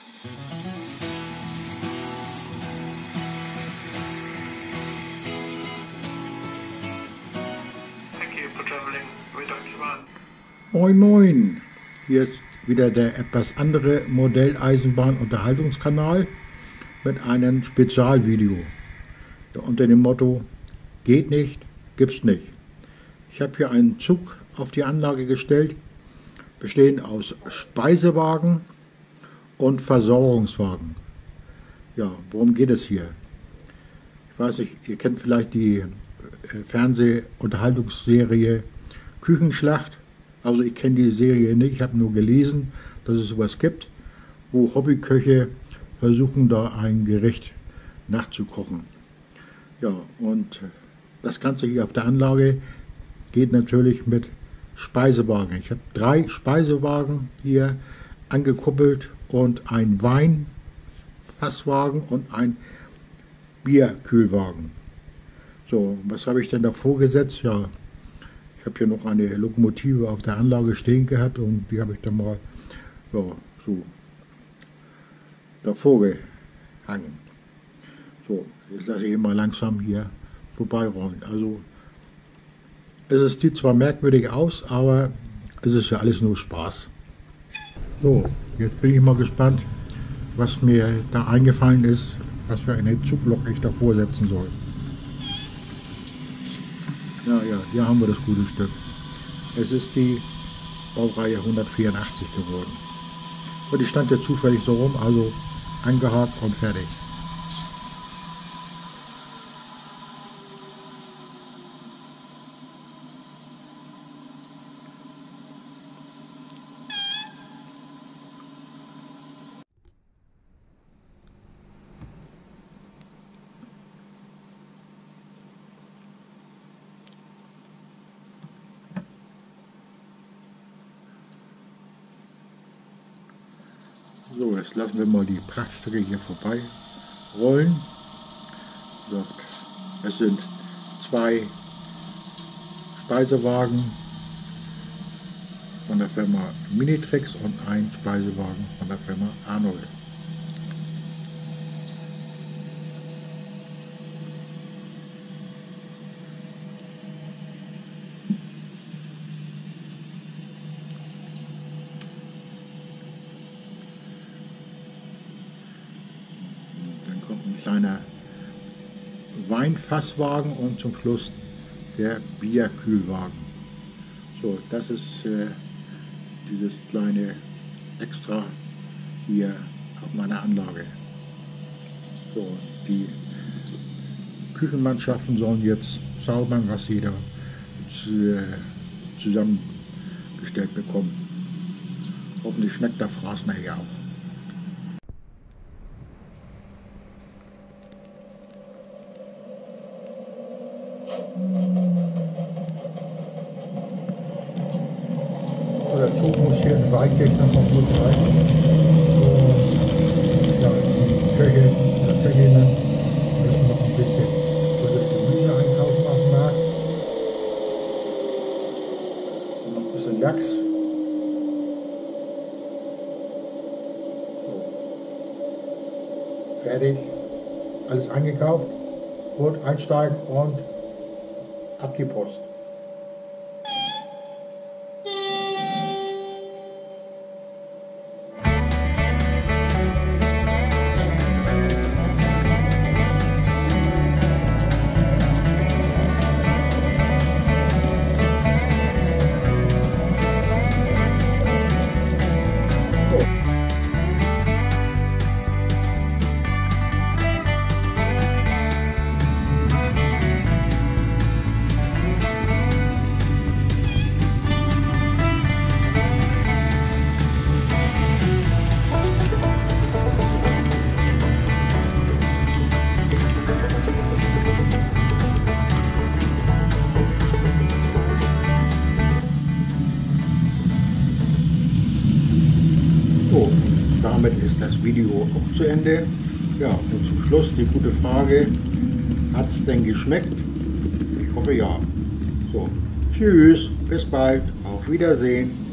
Thank you for traveling with Dr. Wan. Moin Moin, hier ist wieder der etwas andere Modelleisenbahn-Unterhaltungskanal mit einem Spezialvideo unter dem Motto geht nicht, gibt's nicht. Ich habe hier einen Zug auf die Anlage gestellt, bestehend aus Speisewagen und Versorgungswagen. Ja, worum geht es hier? Ich weiß nicht, ihr kennt vielleicht die Fernseh-Unterhaltungsserie Küchenschlacht. Also ich kenne die Serie nicht, ich habe nur gelesen, dass es sowas gibt, wo Hobbyköche versuchen, da ein Gericht nachzukochen. Ja, und das Ganze hier auf der Anlage geht natürlich mit Speisewagen. Ich habe 3 Speisewagen hier angekuppelt und ein Weinfasswagen und ein Bierkühlwagen. So, was habe ich denn davor gesetzt? Ja, ich habe hier noch eine Lokomotive auf der Anlage stehen gehabt und die habe ich dann mal so davor gehangen. So, jetzt lasse ich ihn mal langsam hier vorbeirollen. Also es sieht zwar merkwürdig aus, aber es ist ja alles nur Spaß. So, jetzt bin ich mal gespannt, was mir da eingefallen ist, was für eine Zuglok ich davor setzen soll. Ja, hier haben wir das gute Stück. Es ist die Baureihe 184 geworden. Und die stand ja zufällig so rum, also angehakt und fertig. So, jetzt lassen wir mal die Prachtstücke hier vorbei rollen. So, es sind 2 Speisewagen von der Firma Minitrix und ein Speisewagen von der Firma Arnold. Ein kleiner Weinfasswagen und zum Schluss der Bierkühlwagen. So, das ist dieses kleine Extra hier auf meiner Anlage. So, die Küchenmannschaften sollen jetzt zaubern, was sie da zusammengestellt bekommen. Hoffentlich schmeckt der Fraß nachher auch. Der Zug muss hier in Weidkirch noch mal kurz rein. Ja, die Köchinnen müssen noch ein bisschen frisches Gemüse einkaufen auf dem Markt. Und noch ein bisschen Lachs. So. Fertig. Alles eingekauft. Gut, einsteigen und ab die Post. So, damit ist das Video auch zu Ende. Ja, und zum Schluss die gute Frage, hat es denn geschmeckt? Ich hoffe ja. So, tschüss, bis bald, auf Wiedersehen.